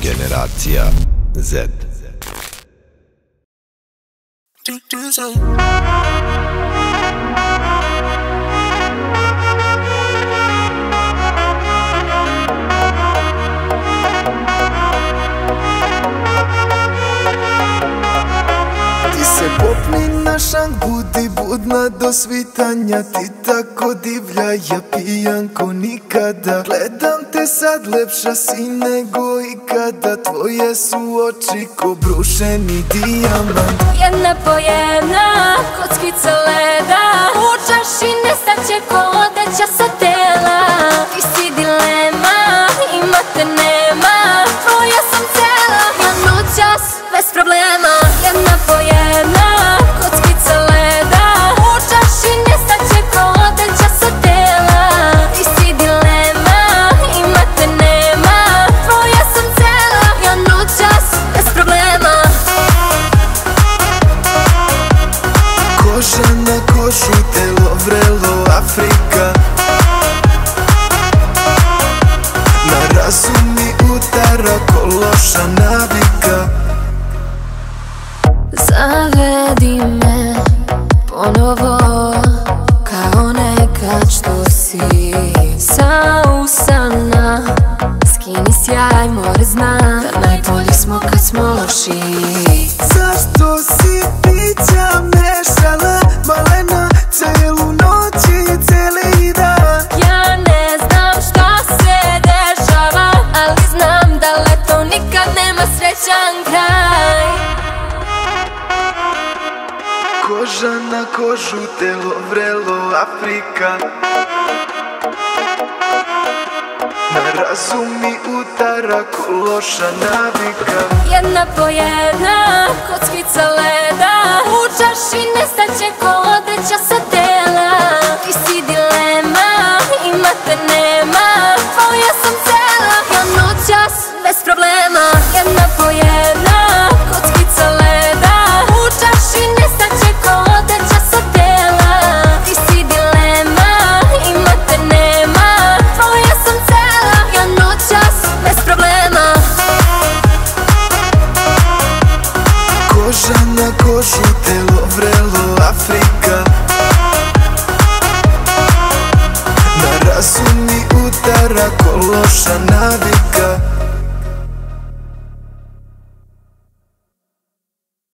Generacija Z. Ti se popni na šank, budi budna do svitanja. Ti tako divlja, ja pijan ko nikada. Gledam te sad, lepša si nego ikada. Tvoje su oči ko brušeni dijamant. Jedna po jedna, kockica leda. Učaš i nestaće ko odeća sa tela. Ti si dilema, ima te nema. Tvoja sam cela, ja noćas bez problema. Jedna po jedna, kockica leda. Učaš i nestaće ko odeća sa tela. Ti si dilema, ima te nema. Tvoja sam cela, ja noćas bez problema. Koža na kožu, telo vrelo, Afrika. Na razum mi udara ko loša navika. Zavedi me ponovo kao nekad što si. Sa usana skini sjaj, more zna da najbolji smo kad smo loši. Zašto si pića mešala, malena, celu noć i celi dan? Ja ne znam šta se dešava, ali znam da leto nikad nema srećan kraj. Koža na kožu, telo vrelo, Afrika. Na razum mi udara ko loša navika. Jedna po jedna, kockica leda. Učaš i nestaće ko odeća sa tela. Ti si dilema, ima te nema. Tvoja sam cela, ja noćas bez problema. Jedna po jedna, kockica leda. Učaš i nestaće ko odeća sa tela. Ti si dilema, ima te nema. Tvoja sam cela, ja noćas bez problema. Koža na kožu, telo vrelo, Afrika. Na razum mi udara ko loša navika.